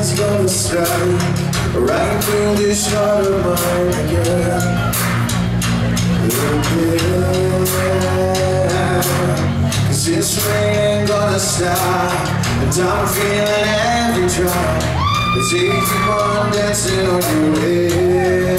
lightning's gonna strike right through this heart of mine again. Cause this rain ain't gonna stop, and I'm feeling every drop. It's 81 dancing on your head.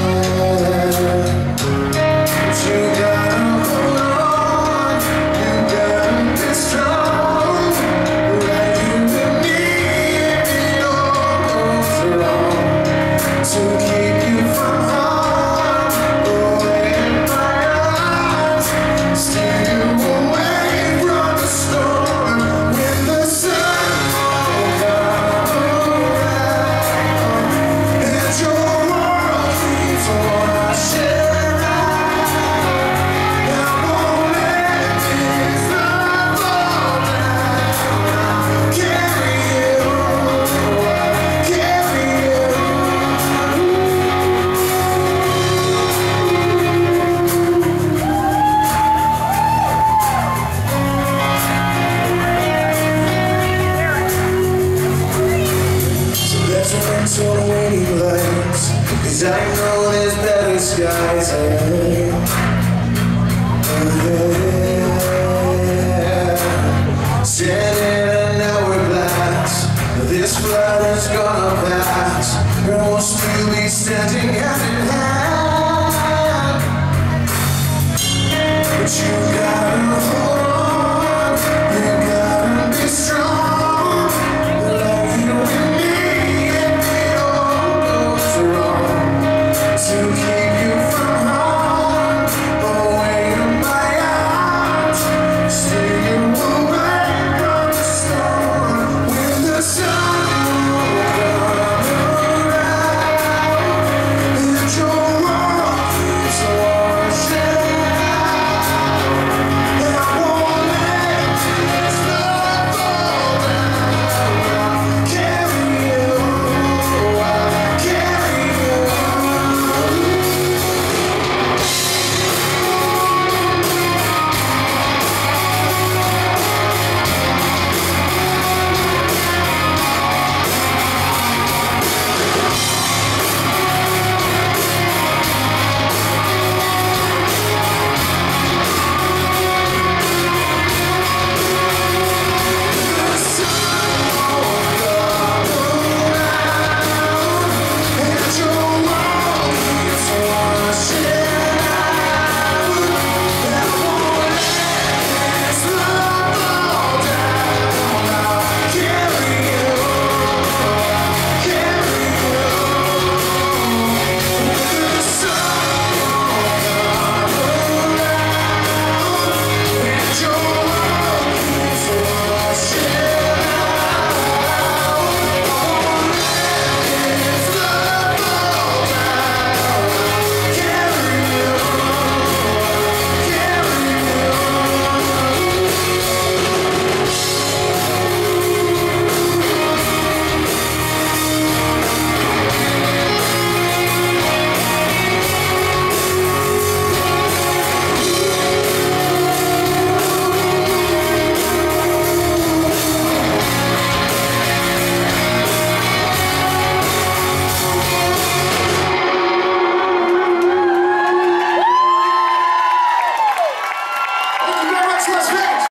But you gotta hold on, you gotta be strong. Right here with me if it all goes wrong. To keep you from harm, away in my arms, steer you away from the storm. When the sun won't come around, and your world keeps washing out, I won't let this love fall down. I'll carry you, I'll carry you. Let's wait till the waiting lights, cause I know there's better skies ahead. Standing an hourglass, this flood is gonna pass, and we'll still be standing hand in hand. But you gotta